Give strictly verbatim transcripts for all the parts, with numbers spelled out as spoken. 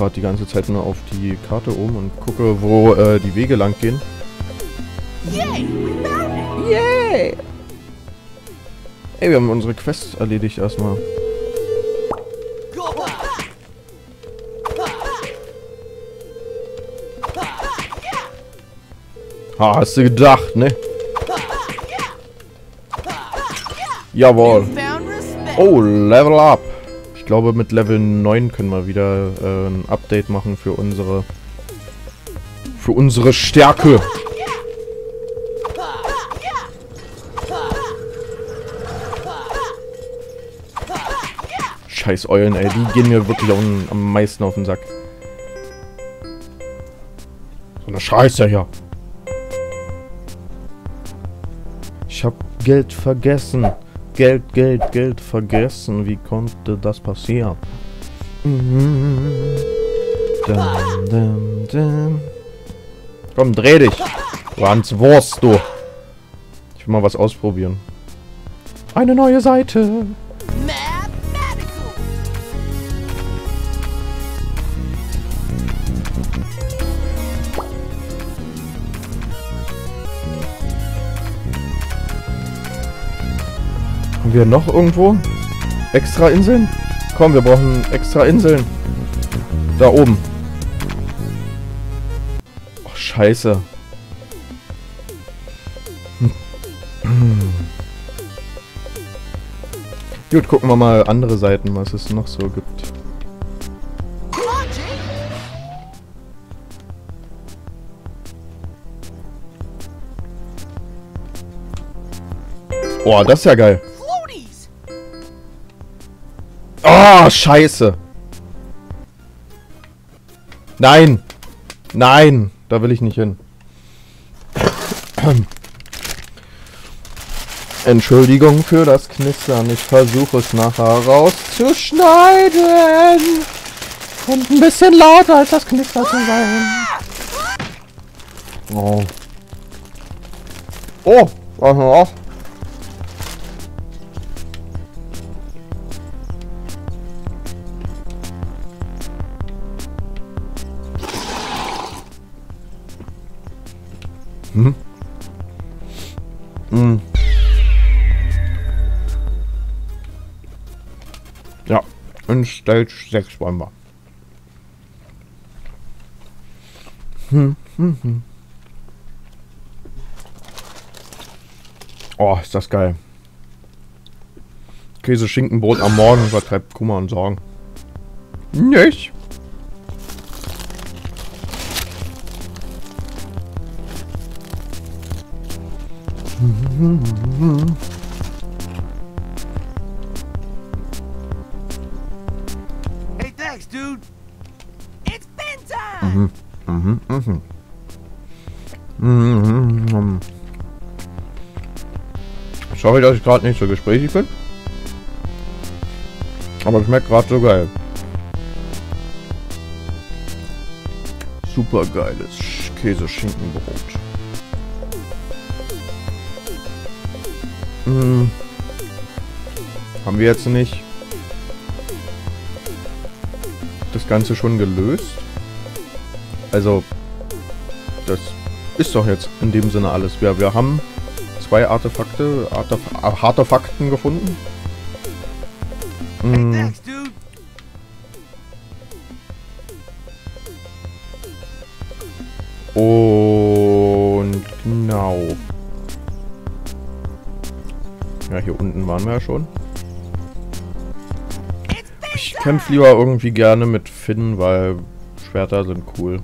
gerade die ganze Zeit nur auf die Karte oben und gucke, wo äh, die Wege lang gehen. Yay! We found it! Yay! Ey, wir haben unsere Quest erledigt erstmal. Ha, hast du gedacht, ne? Jawohl. Oh, Level Up. Ich glaube, mit Level neun können wir wieder äh, ein Update machen für unsere... Für unsere Stärke. Scheiß Eulen, ey. Die gehen mir wirklich am, am meisten auf den Sack. So eine Scheiße hier. Ich hab Geld vergessen. Geld, Geld, Geld vergessen. Wie konnte das passieren? Mhm. Dum, dum, dum. Komm, dreh dich. Du ans Wurst, du. Ich will mal was ausprobieren. Eine neue Seite. Haben wir noch irgendwo extra Inseln? Komm, wir brauchen extra Inseln. Da oben. Oh, scheiße. Gut, gucken wir mal andere Seiten, was es noch so gibt. Oh, das ist ja geil. Oh, scheiße. Nein. Nein. Da will ich nicht hin. Entschuldigung für das Knistern. Ich versuche es nachher rauszuschneiden. Und ein bisschen lauter als das Knistern zu sein. Oh. Oh. Oh. Hm? Hm. Ja, in Stage sechs wollen wir. Hm, hm, hm. Oh, ist das geil. Käse, Schinkenbrot am Morgen übertreibt Kummer und Sorgen. Nicht? Hey, thanks, dude. It's bin time. Mhm. Mhm. Mhm. Mhm. Mhm. Sorry, dass ich gerade nicht so gesprächig bin. Aber es schmeckt gerade so geil. Super geiles Käse-Schinkenbrot. Hm. Haben wir jetzt nicht das Ganze schon gelöst? Also, das ist doch jetzt in dem Sinne alles. Wir, wir haben zwei Artefakte, Artef Artefakten gefunden. Hm. Hey, thanks, dude. Und genau. Ja, hier unten waren wir ja schon. Ich kämpfe lieber irgendwie gerne mit Finn, weil Schwerter sind cool.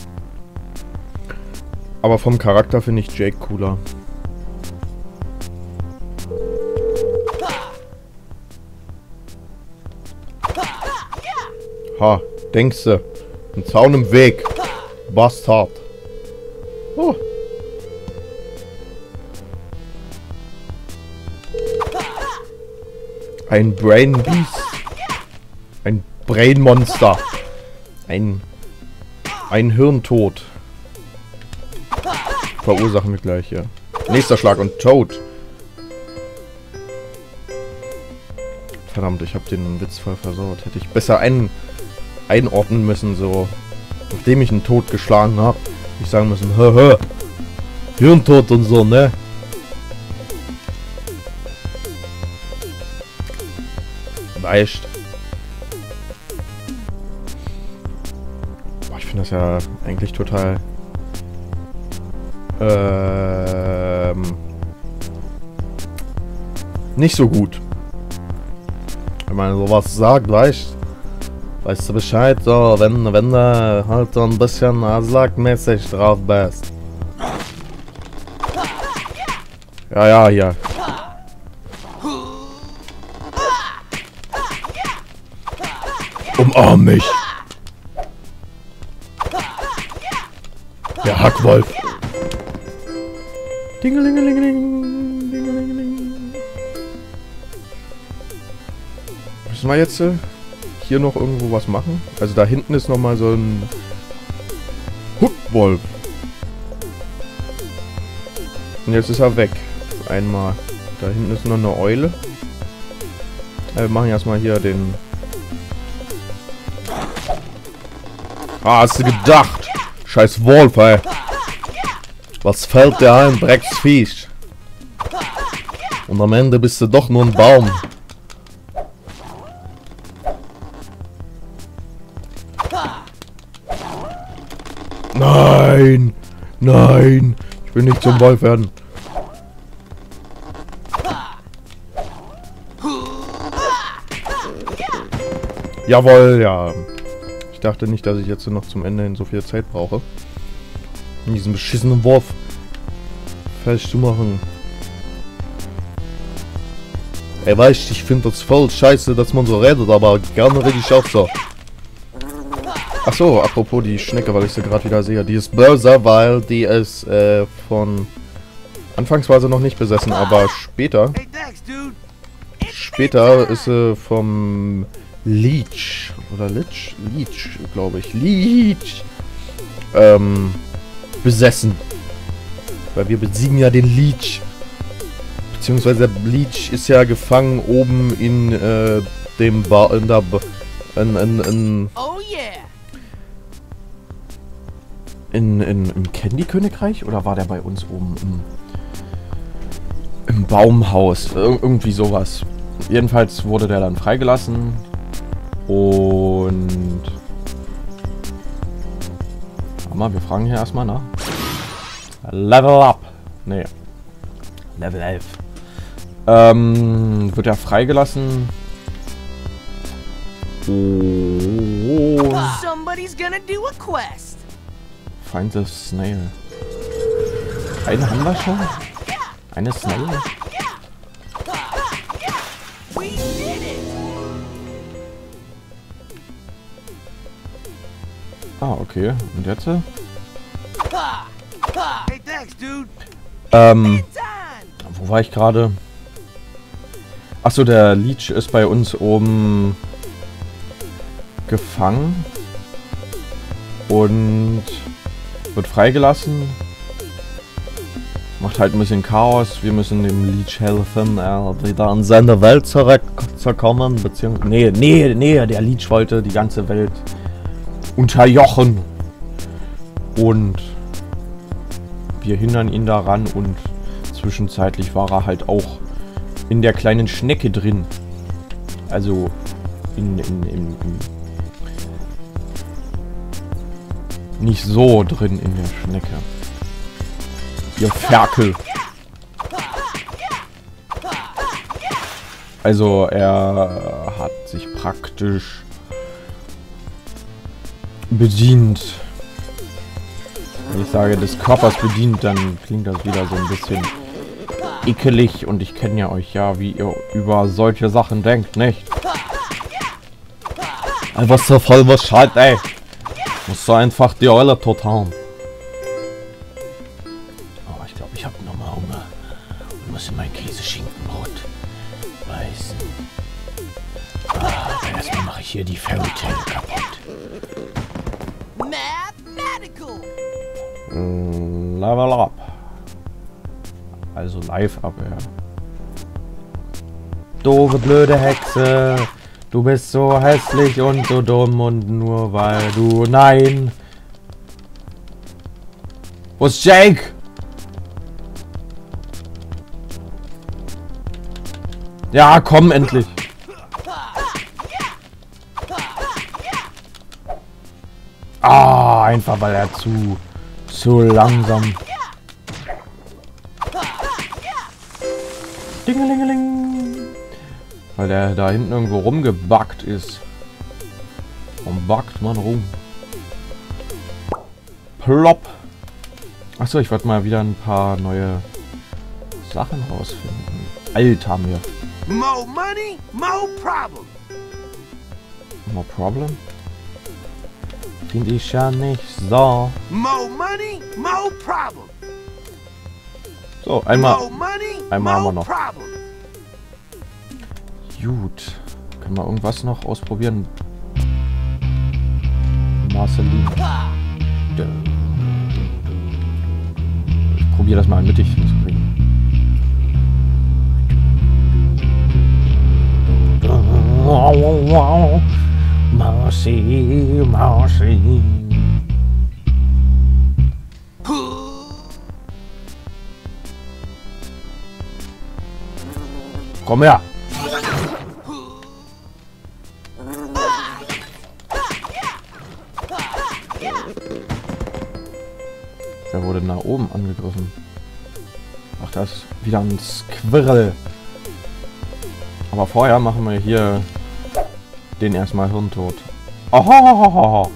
Aber vom Charakter finde ich Jake cooler. Ha, denkste. Ein Zaun im Weg. Bastard. Oh. Ein Brain Beast. Ein Brain Monster. Ein... Ein Hirntod. Verursachen wir gleich hier. Nächster Schlag und tot. Verdammt, ich habe den Witz voll versaut. Hätte ich besser einen einordnen müssen, so. Nachdem ich einen Tod geschlagen habe, ich sagen müssen, hö, hö, Hirntod und so, ne? Weißt. Boah, ich finde das ja eigentlich total ähm, nicht so gut. Wenn man sowas sagt, weißt weißt du Bescheid, so, wenn, wenn du halt so ein bisschen aslakmäßig drauf bist. Ja, ja, hier. Umarm mich. Der Hackwolf. Dingelingelingeling. Dingelingeling. Müssen wir jetzt äh, hier noch irgendwo was machen? Also da hinten ist nochmal so ein Hackwolf. Und jetzt ist er weg. Einmal. Da hinten ist noch eine Eule. Äh, wir machen erstmal hier den... Ah, hast du gedacht? Scheiß Wolf, ey. Was fällt dir ein, Drecksviech? Und am Ende bist du doch nur ein Baum. Nein! Nein! Ich will nicht zum Wolf werden. Jawohl, ja. Ich dachte nicht, dass ich jetzt noch zum Ende hin so viel Zeit brauche, um diesen beschissenen Wurf fertig zu machen. Ey, weißt du, ich finde das voll scheiße, dass man so redet, aber gerne rede ich auch so. Achso, apropos die Schnecke, weil ich sie gerade wieder sehe. Die ist böse, weil die ist äh, von... Anfangs war sie noch nicht besessen, aber später... Später ist sie vom... Leech. Oder Leech? Leech, glaube ich. Leech. Ähm, besessen. Weil wir besiegen ja den Leech. Beziehungsweise der Leech ist ja gefangen oben in äh, dem Bar... In der... Ba in, in, in, Oh yeah. in, in, im Candy-Königreich? Oder war der bei uns oben im... Im Baumhaus? Ir irgendwie sowas. Jedenfalls wurde der dann freigelassen. Und... Mal, wir fragen hier erstmal nach. Level up. Nee. Level elf. Ähm, wird er freigelassen. Oh. Somebody's gonna do a quest. Find the snail. Einen haben wir schon? Eine Snail? We did it. Ah, okay. Und jetzt? Äh? Hey, thanks, dude. Ähm, wo war ich gerade? Achso, der Leech ist bei uns oben gefangen und wird freigelassen. Macht halt ein bisschen Chaos. Wir müssen dem Leech helfen, äh, wieder in seine Welt zurückzukommen. Beziehungsweise. Nee, nee, nee, der Leech wollte die ganze Welt unterjochen. Und wir hindern ihn daran und zwischenzeitlich war er halt auch in der kleinen Schnecke drin. Also in, in, in, in nicht so drin in der Schnecke. Ihr Ferkel. Also er hat sich praktisch bedient. Wenn ich sage des Körpers bedient, dann klingt das wieder so ein bisschen ekelig und ich kenne ja euch ja, wie ihr über solche Sachen denkt, nicht? Ey, was zur voll Bescheid, ey. Musst du einfach die Eule tot hauen. Oh, ich glaube, ich habe nochmal Hunger und muss in mein Käseschinkenbrot beißen. Ah, aber erstmal mache ich hier die Fairy Tail kaputt. Mathematical. Level up. Also live up, ja. Doofe blöde Hexe. Du Du bist so hässlich und so dumm und nur weil du... Nein! Wo ist Jake? Ja, komm endlich! Ah, einfach weil er zu... zu langsam... Dingelingeling! Weil der da hinten irgendwo rumgebackt ist. Warum backt man rum? Plopp! Achso, ich wollte mal wieder ein paar neue Sachen rausfinden. Alter, mir. More money, more problem. More problem? Finde ich ja nicht so. More money, more problem. So, einmal. More money, Einmal haben wir more noch. problem. Gut. Können wir irgendwas noch ausprobieren? Marceline. Ich probiere das mal mittig hinzukriegen. Marcy, Marcy. Komm her! Wer wurde nach oben angegriffen? Ach, da ist wieder ein Squirrel. Aber vorher machen wir hier den erstmal hirntot. Ohohoho.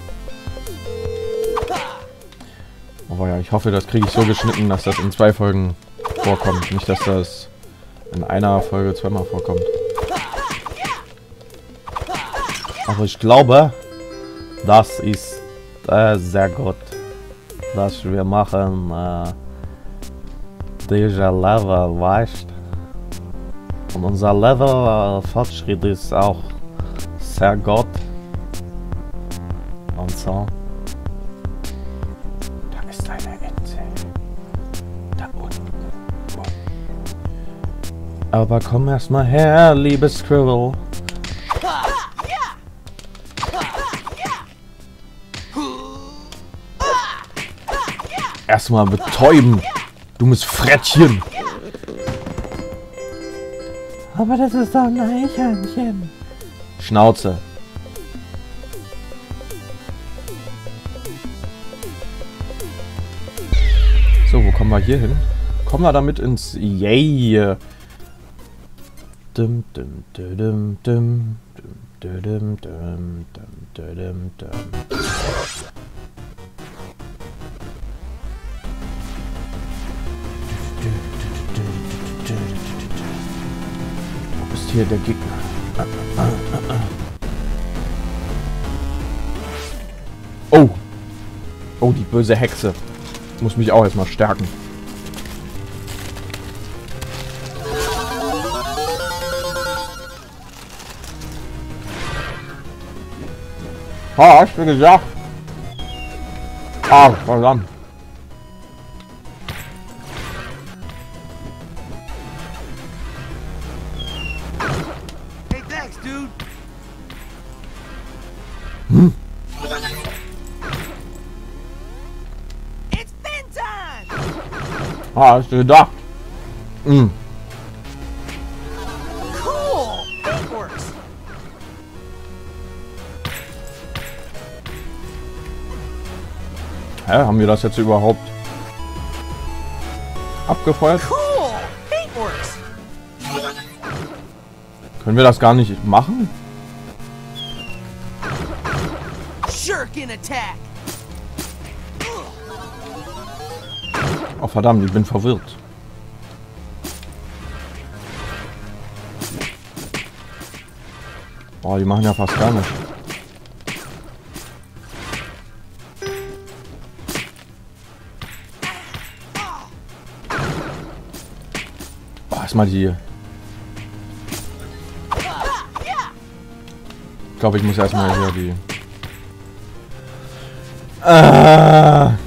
Aber ja, ich hoffe, das kriege ich so geschnitten, dass das in zwei Folgen vorkommt. Nicht, dass das in einer Folge zweimal vorkommt. Aber ich glaube, das ist äh, sehr gut, dass wir machen äh, dieser Level, weißt. Und unser Level-Fortschritt ist auch sehr gut. Und so. Da ist eine Ente. Da unten. Oh. Aber komm erstmal her, liebes Squirrel. Erstmal betäuben, dummes Frettchen. Aber das ist doch ein Eichhörnchen. Schnauze. So, wo kommen wir hier hin? Kommen wir damit ins Yay. Dum, dum, dum, dum, dum, dum, dum, dum, dum, dum, dum. Wo ist hier der Gegner? Ah, ah, ah, ah. Oh! Oh, die böse Hexe. Muss mich auch erstmal stärken. Ah, hast du gesagt? Ah, verdammt. Hey, thanks, dude. Hm? It's bin time. Ah, hast du gedacht? Hm. Cool. Paintworks. Hä, haben wir das jetzt überhaupt abgefeuert? Cool. Paintworks. Können wir das gar nicht machen? Shuriken attack. Oh verdammt, ich bin verwirrt. Oh, die machen ja fast gar nicht. Oh, erstmal die. Ich glaube, ich muss erstmal hier die. Ah.